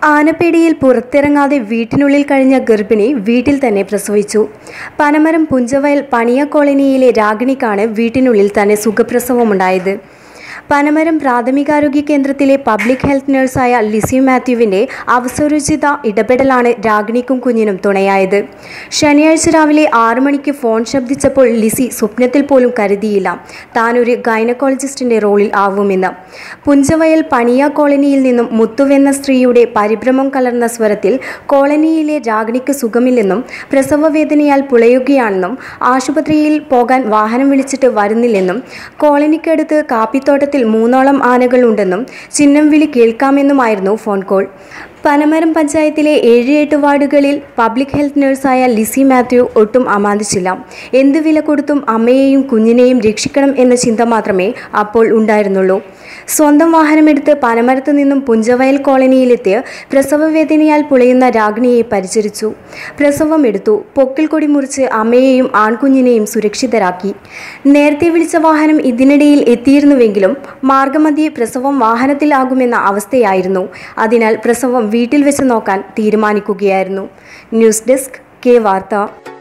ആനപ്പേടിയിൽ പുറത്തിറങ്ങാതെ വീട്ടിനുള്ളിൽ കഴിഞ്ഞ ഗർഭിണി വീട്ടിൽ തന്നെ പ്രസവിച്ചു. പനമരം പുഞ്ചവയൽ പണിയ കോളനിയിലെ രാഗിണിക്കാണ് വീട്ടിനുള്ളിൽ തന്നെ സുഖപ്രസവമുണ്ടായത്. പനമരം പ്രാഥമികാരോഗ്യ കേന്ദ്രത്തിലെ പബ്ലിക് ഹെൽത്ത് നഴ്സായ ലിസി മാത്യുവിൻ്റെ അവസരോചിത ഇടപെടലാണ് രാഗിണിക്കും കുഞ്ഞിനും തുണയായത്. ശനിയാഴ്ച രാവിലെ 6 മണിക്ക് ഫോൺ ശബ്ദിച്ചപ്പോൾ ലിസി സ്വപ്നത്തിൽ പോലും കരുതിയില്ല താനൊരു ഗൈനക്കോളജിസ്റ്റിൻ്റെ റോളിൽ ആവുമെന്ന്. പുഞ്ചവയൽ പണിയ കോളനിയിൽ നിന്നും മുത്തുവെന്ന സ്ത്രീയുടെ പരിഭ്രമം കലർന്ന സ്വരത്തിൽ കോളനിയിലെ രാഗിണിക്ക് സുഖമില്ലെന്നും പ്രസവവേദനയാൽ പുളയുകയാണെന്നും ആശുപത്രിയിൽ പോകാൻ വാഹനം വിളിച്ചിട്ട് വരുന്നില്ലെന്നും കോളനിക്കടുത്ത് കാപ്പിത്തോട്ടത്തിൽ 3ഓളം ആനകൾ ഉണ്ടെന്നും ചിഹ്നം വിളി കേൾക്കാമെന്നുമായിരുന്നു ഫോൺ കോൾ. പനമരം പഞ്ചായത്തിലെ 7-8 വാർഡുകളിൽ പബ്ലിക് ഹെൽത്ത് നഴ്സായ ലിസി മാത്യു ഒട്ടും അമാന്തിച്ചില്ല. എന്ത് വില കൊടുത്തും അമ്മയെയും കുഞ്ഞിനെയും രക്ഷിക്കണം എന്ന ചിന്ത മാത്രമേ അപ്പോൾ ഉണ്ടായിരുന്നുള്ളൂ. സ്വന്തം വാഹനമെടുത്ത് പനമരത്ത് നിന്നും പുഞ്ചവയൽ കോളനിയിലെത്തി പ്രസവവേദനയാൽ പുളയുന്ന രാഗിണിയെ പരിചരിച്ചു. പ്രസവം എടുത്തു. പൊക്കിൽ കൊടി മുറിച്ച് അമ്മയെയും ആൺകുഞ്ഞിനെയും സുരക്ഷിതരാക്കി. നേരത്തെ വിളിച്ച വാഹനം ഇതിനിടയിൽ എത്തിയിരുന്നുവെങ്കിലും മാർഗമധ്യേ പ്രസവം വാഹനത്തിലാകുമെന്ന അവസ്ഥയായിരുന്നു. അതിനാൽ പ്രസവം വീട്ടിൽ വെച്ച് നോക്കാൻ തീരുമാനിക്കുകയായിരുന്നു. ന്യൂസ് ഡെസ്ക് കെ വാർത്ത.